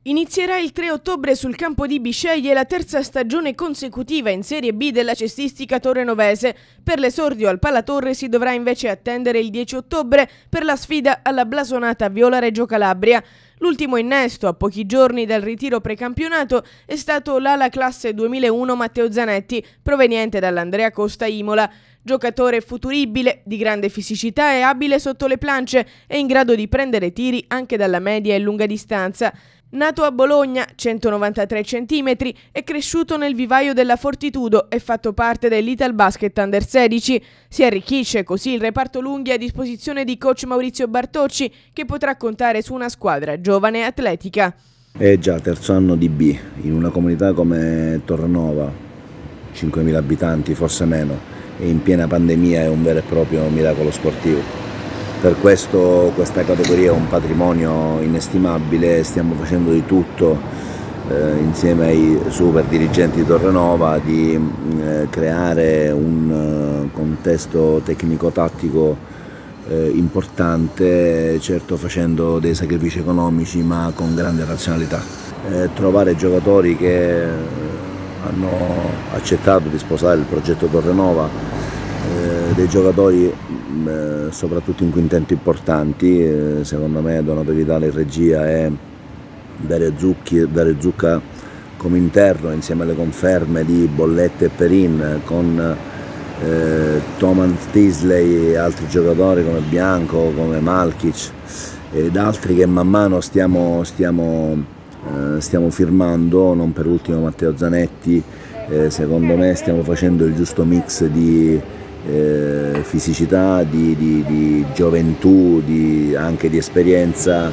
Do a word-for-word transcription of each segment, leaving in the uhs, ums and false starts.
Inizierà il tre ottobre sul campo di Bisceglie la terza stagione consecutiva in Serie B della cestistica torrenovese. Per l'esordio al Palatorre si dovrà invece attendere il dieci ottobre per la sfida alla blasonata Viola Reggio Calabria. L'ultimo innesto, a pochi giorni dal ritiro precampionato, è stato l'ala classe duemilauno Matteo Zanetti, proveniente dall'Andrea Costa Imola. Giocatore futuribile, di grande fisicità e abile sotto le plance, è in grado di prendere tiri anche dalla media e lunga distanza. Nato a Bologna, centonovantatré centimetri, è cresciuto nel vivaio della Fortitudo e fatto parte dell'Italbasket Under sedici. Si arricchisce così il reparto lunghi a disposizione di coach Maurizio Bartocci, che potrà contare su una squadra giovane e atletica. È già terzo anno di B, in una comunità come Torrenova, cinquemila abitanti, forse meno, e in piena pandemia è un vero e proprio miracolo sportivo. Per questo questa categoria è un patrimonio inestimabile, stiamo facendo di tutto eh, insieme ai super dirigenti di Torrenova di eh, creare un eh, contesto tecnico-tattico eh, importante, certo facendo dei sacrifici economici ma con grande razionalità. Eh, trovare giocatori che hanno accettato di sposare il progetto Torrenova, eh, dei giocatori soprattutto in quintenti importanti, secondo me Donato Vitale in regia e Dario, Zucchi, Dario Zucca come interno, insieme alle conferme di Bollette e Perin, con eh, Toman Tisley e altri giocatori come Bianco, come Malkic ed altri che man mano stiamo, stiamo, eh, stiamo firmando, non per ultimo Matteo Zanetti. Eh, secondo me stiamo facendo il giusto mix di Eh, fisicità, di, di, di gioventù, di, anche di esperienza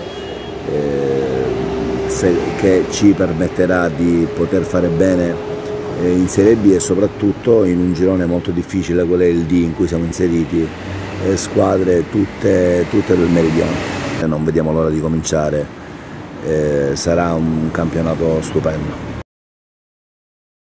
eh, se, che ci permetterà di poter fare bene eh, in Serie B e soprattutto in un girone molto difficile, quello è il D in cui siamo inseriti, eh, squadre tutte, tutte del Meridione. E non vediamo l'ora di cominciare, eh, sarà un campionato stupendo.